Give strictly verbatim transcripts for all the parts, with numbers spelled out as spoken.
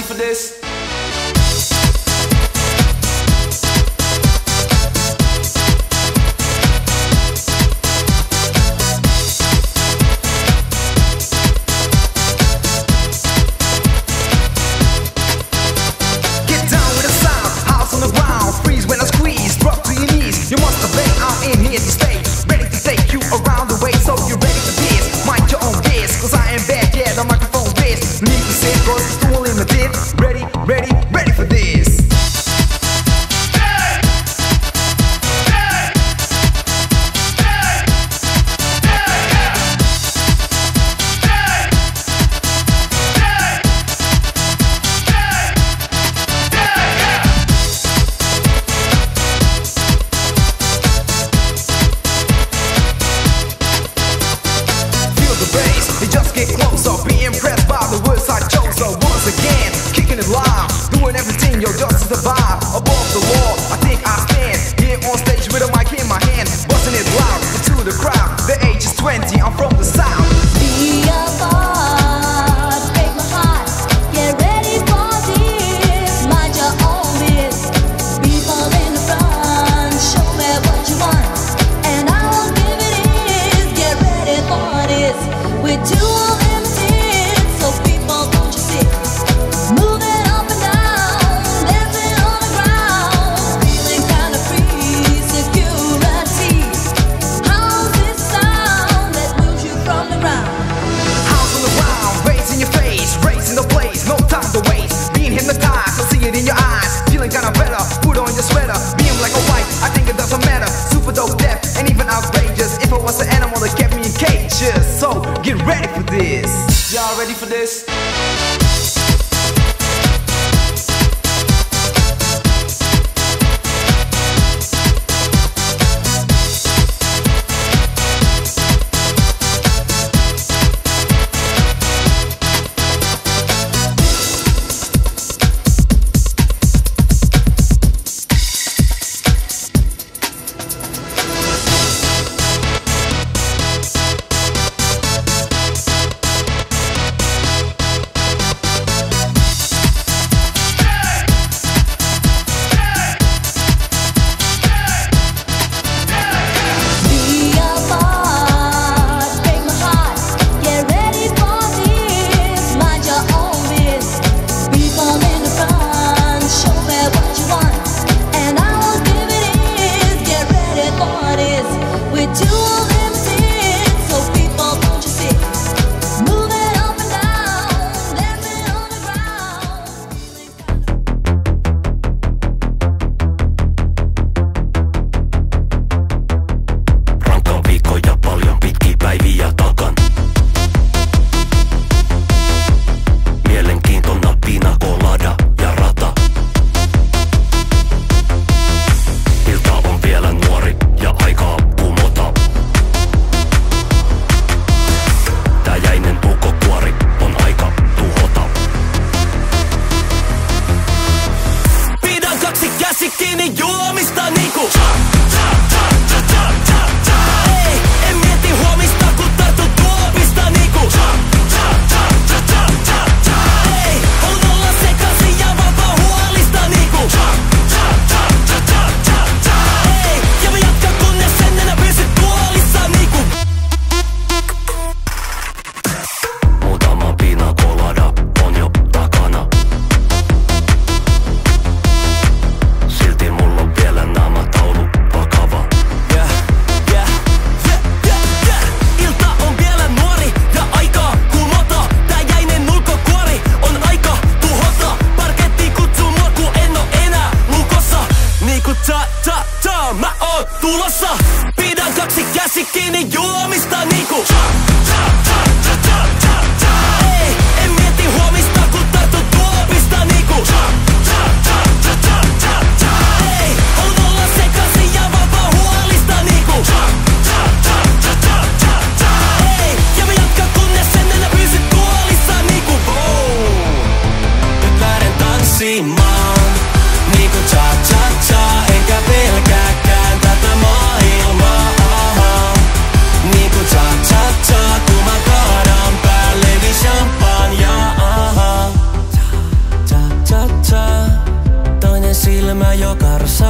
for this? Ready, ready, ready for this. Feel the bass, it just get closer. Be impressed by the words I chose. So once again, kicking it live, doing everything, yo, just to survive. Above the wall, I think I stand here on stage with a mic in my hand, busting it loud into the crowd. The age is twenty, I'm from the south. Be a part, break my heart. Get ready for this. Mind your own biz. People in the front, show me what you want, and I will give it is. Get ready for this. We're too limited, so people don't you see? Moving up and down, dancing on the ground, feeling kinda free, security. How's this sound that moves you from the ground? House on the ground, raising your face, raising the place, no time to waste. Being hypnotized, I see it in your eyes. Feeling kinda better, put on your sweater. Being like a white, I think it doesn't matter. Super dope, deaf, and even outrageous. If I was an animal that kept me in cages. So, get ready for this. Y'all ready for this?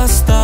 basta